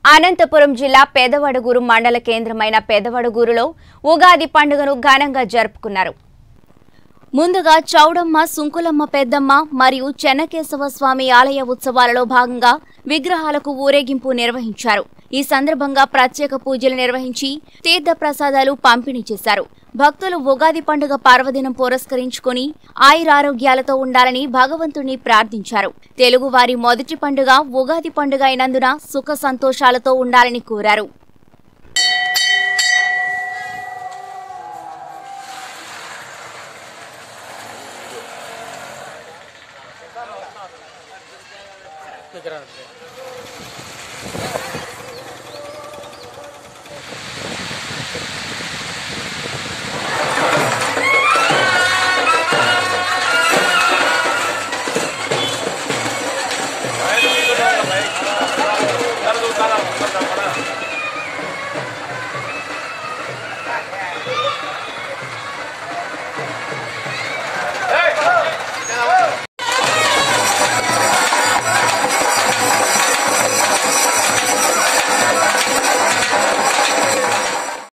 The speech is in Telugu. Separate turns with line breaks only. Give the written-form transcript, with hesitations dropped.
అనంతపురం జిల్లా పెదవడుగూరు మండల కేంద్రమైన పెదవడుగూరులో ఉగాది పండుగను ఘనంగా జరుపుకున్నారు. ముందుగా చౌడమ్మ, సుంకులమ్మ పెద్దమ్మ మరియు చెన్నకేశవ స్వామి ఆలయ ఉత్సవాలలో భాగంగా విగ్రహాలకు ఊరేగింపు నిర్వహించారు. ఈ సందర్భంగా ప్రత్యేక పూజలు నిర్వహించి తీర్థ ప్రసాదాలు పంపిణీ చేశారు. భక్తులు ఉగాది పండుగ పర్వదినం పురస్కరించుకుని ఆయురారోగ్యాలతో ఉండాలని భగవంతుని ప్రార్థించారు. తెలుగు వారి మొదటి పండుగ ఉగాది పండుగ అయినందున సుఖ సంతోషాలతో ఉండాలని కోరారు.